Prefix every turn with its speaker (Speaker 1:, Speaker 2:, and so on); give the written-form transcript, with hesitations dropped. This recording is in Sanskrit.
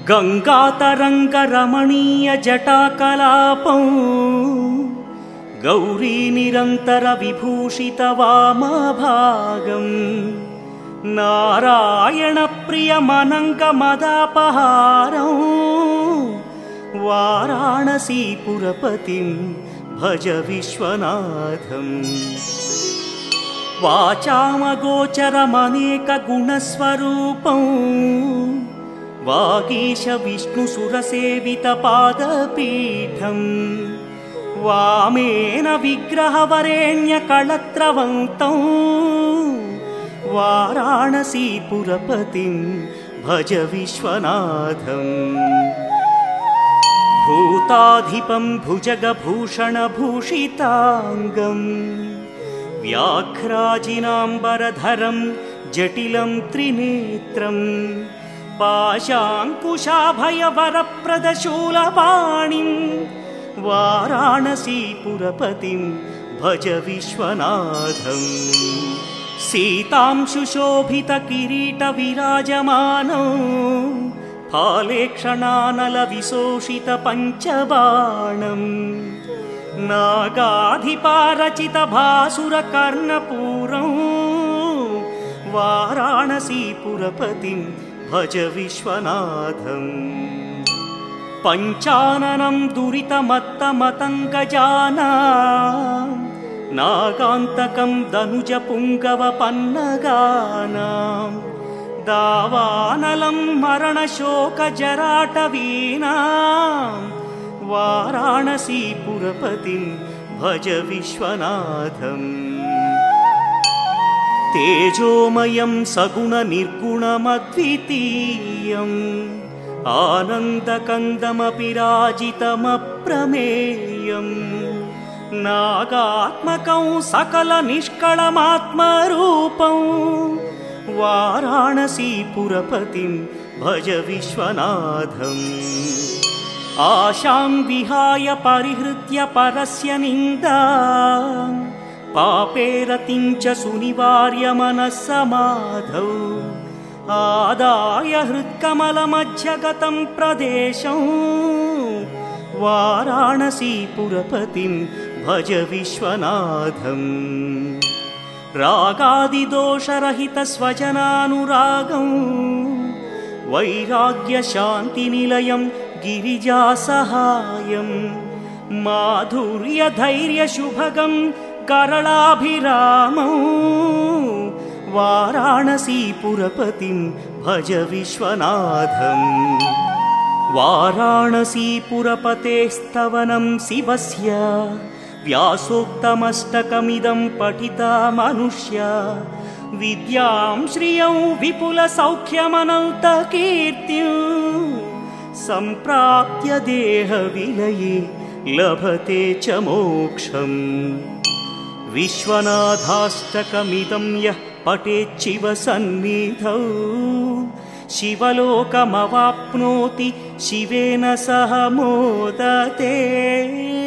Speaker 1: गङ्गातरङ्गरमणीयजटाकलापं गौरीनिरन्तरविभूषितवामभागं नारायणप्रियमनङ्गमदापहारं वाराणसीपुरपतिं भज विश्वनाथम्। वाचामगोचरमनेकगुणस्वरूपं वागीशविष्णुसुरसेवितपादपीठं वामेन विग्रहवरेण्यकळत्रवन्तं वाराणसीपुरपतिं भज विश्वनाथम्। भूताधिपं भुजगभूषणभूषिताङ्गं व्याघ्राजिनाम्बरधरं जटिलं त्रिनेत्रं पाशाङ्कुशाभयवरप्रदशूलपाणिं वाराणसीपुरपतिं भज विश्वनाथम्। सीतां सुशोभितकिरीटविराजमानं फालेक्षणानलविशोषितपञ्चबाणं नागाधिपारचितभासुरकर्णपूरं वाराणसीपुरपतिं भज विश्वनाथम्। पञ्चाननं दुरितमत्तमतङ्गजानां नागान्तकं दनुजपुङ्गवपन्नगानां दावानलं मरणशोकजराटवीनां वाराणसीपुरपतिं भज विश्वनाथम्। तेजोमयं सगुणनिर्गुणमद्वितीयम् आनन्दकन्दमपि राजितमप्रमेयं नागात्मकं सकलनिष्कळमात्मरूपं वाराणसीपुरपतिं भज विश्वनाथम्। आशां विहाय परिहृत्य परस्य निन्दां पापे रतिं च सुनिवार्य मनस्समाधौ आदाय हृत्कमलमध्यगतं प्रदेशं वाराणसीपुरपतिं भज विश्वनाथम्। रागादिदोषरहितस्वजनानुरागं वैराग्यशान्तिनिलयं गिरिजासहायं माधुर्यधैर्यशुभगं करलाभिरामं वाराणसीपुरपतिं भज विश्वनाथम्। वाराणसीपुरपतेस्तवनं शिवस्य व्यासोक्तमष्टकमिदं पठिता मनुष्या विद्यां श्रियं विपुलसौख्यमनन्तकीर्तिं सम्प्राप्य देहविलये लभते च मोक्षम्। विश्वनाथाष्टकमिदं यः पठेच्छिव सन्निधौ शिवलोकमवाप्नोति शिवेन सह मोदते।